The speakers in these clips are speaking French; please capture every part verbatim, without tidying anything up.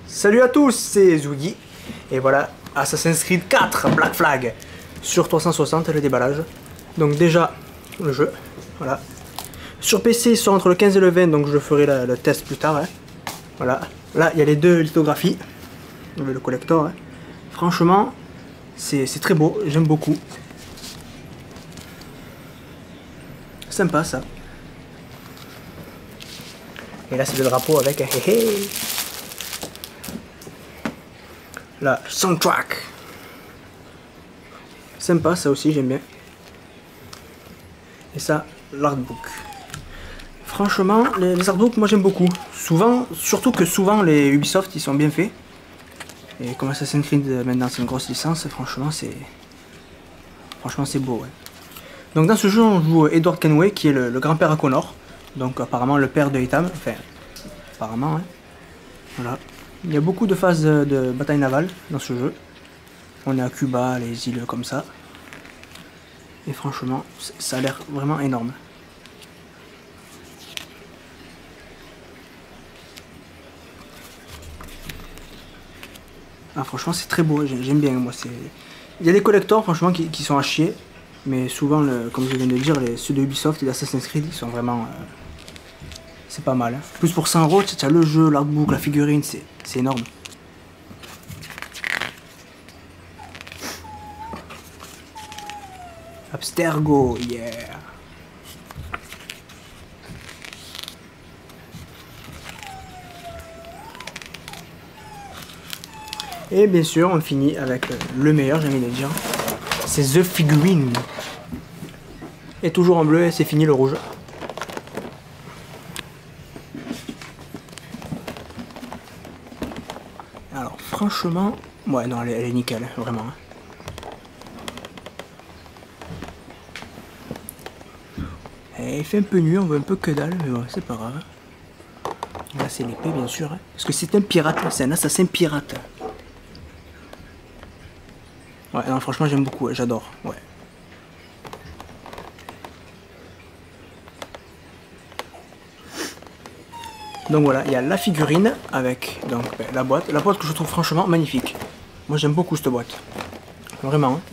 Salut à tous, c'est Zougi. Et voilà, Assassin's Creed quatre Black Flag sur trois cent soixante, le déballage. Donc déjà, le jeu, voilà. Sur P C, ils sont entre le quinze et le vingt, donc je ferai la, le test plus tard. Hein. Voilà, là, il y a les deux lithographies, le collector. Hein. Franchement, c'est très beau, j'aime beaucoup. Sympa ça. Et là, c'est le drapeau avec un hé. La soundtrack. Sympa ça aussi, j'aime bien. Et ça, l'artbook. Franchement, les, les artbooks, moi j'aime beaucoup. Souvent, surtout que souvent les Ubisoft, ils sont bien faits. Et comme Assassin's Creed maintenant c'est une grosse licence, franchement c'est... Franchement c'est beau, ouais. Donc dans ce jeu, on joue Edward Kenway, qui est le, le grand-père à Connor. Donc apparemment le père de Ethan, enfin, apparemment, hein. Voilà. Il y a beaucoup de phases de, de bataille navale dans ce jeu. On est à Cuba, les îles comme ça. Et franchement, ça a l'air vraiment énorme. Ah franchement c'est très beau, j'aime bien moi. Il y a des collectors franchement qui, qui sont à chier. Mais souvent, le, comme je viens de dire, les, ceux de Ubisoft et d'Assassin's Creed, ils sont vraiment... Euh, c'est pas mal. Hein. Plus pour cent euros, tu as le jeu, l'artbook, la figurine, c'est énorme. Abstergo, yeah. Et bien sûr, on finit avec le meilleur, j'ai envie de dire. C'est The Figurine. Et toujours en bleu, et c'est fini le rouge. Alors franchement, ouais non elle, elle est nickel, vraiment. Elle fait un peu nuit, on voit un peu que dalle, mais bon, c'est pas grave. Là c'est l'épée bien sûr, hein, parce que c'est un pirate, c'est un assassin pirate. Ouais non franchement j'aime beaucoup, ouais, j'adore, ouais. Donc voilà, il y a la figurine avec donc, ben, la boîte. La boîte que je trouve franchement magnifique. Moi j'aime beaucoup cette boîte. Vraiment. Hein.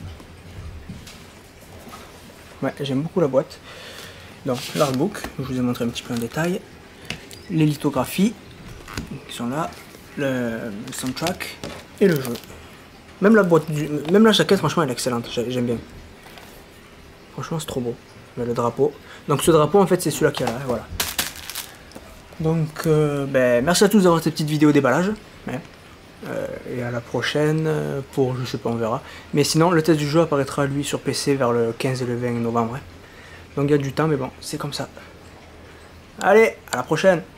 Ouais, j'aime beaucoup la boîte. Donc l'artbook, je vous ai montré un petit peu en détail. Les lithographies qui sont là. Le, le soundtrack et le jeu. Même la boîte, du, même la jaquette franchement elle est excellente. J'aime bien. Franchement c'est trop beau. Le drapeau. Donc ce drapeau en fait c'est celui-là qui est là. Voilà. Donc, euh, ben, merci à tous d'avoir cette petite vidéo déballage. Ouais. Euh, et à la prochaine pour, je sais pas, on verra. Mais sinon, le test du jeu apparaîtra lui sur P C vers le quinze et le vingt novembre. Donc il y a du temps, mais bon, c'est comme ça. Allez, à la prochaine!